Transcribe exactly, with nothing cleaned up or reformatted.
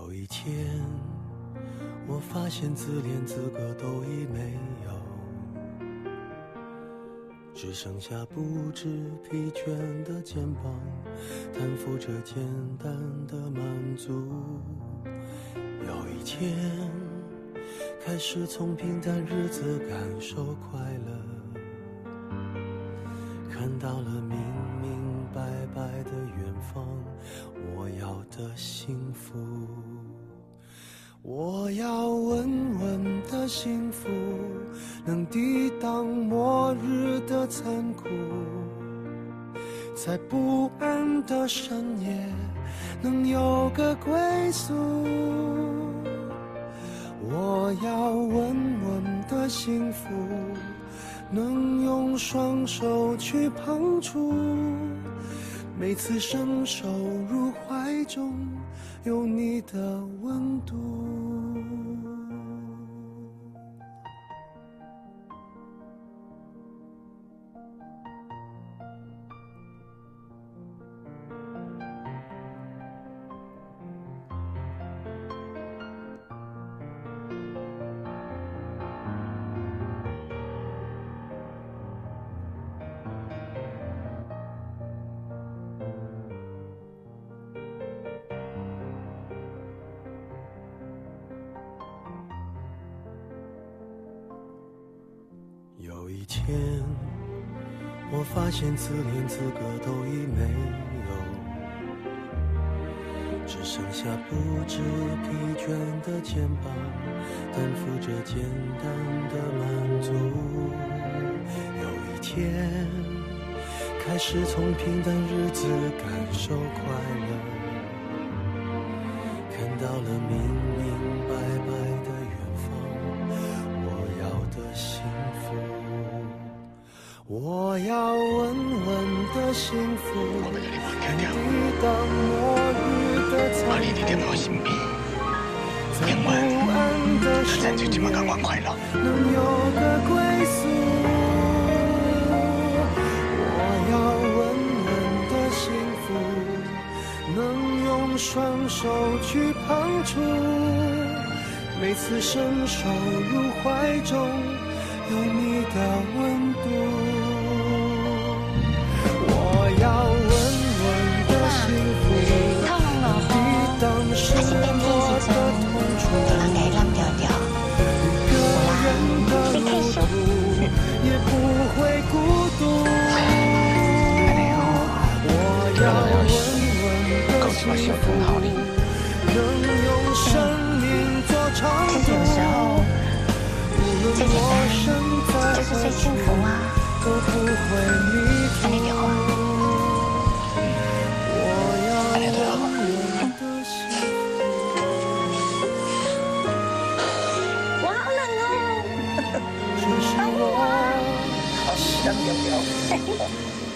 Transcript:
有一天，我发现自怜资格都已没有，只剩下不知疲倦的肩膀，担负着简单的满足。有一天，开始从平淡日子感受快乐，看到了明明白白的远方，我要的幸福。我要稳稳的幸福，能抵挡末日的残酷，在不安的深夜能有个归宿。我要稳稳的幸福，能用双手去碰触，每次伸手入怀中有你的温度。有一天，我发现自怜资格都已没有，只剩下不知疲倦的肩膀，担负着简单的满足。有一天，开始从平淡日子感受快乐，看到了明明白白的远方，我要的幸福。我要稳稳的幸福，能抵挡末日的残酷，在不安的深夜能有个归宿。我要稳稳的幸福，能用双手去碰触，每次伸手入怀中有你的温度。我要稳稳的幸福，抵挡失落的痛楚，一个人的路途也不会孤独。我要稳稳的幸福，能用生命做长度，无论我身在何处都不会迷途。 我好冷哦。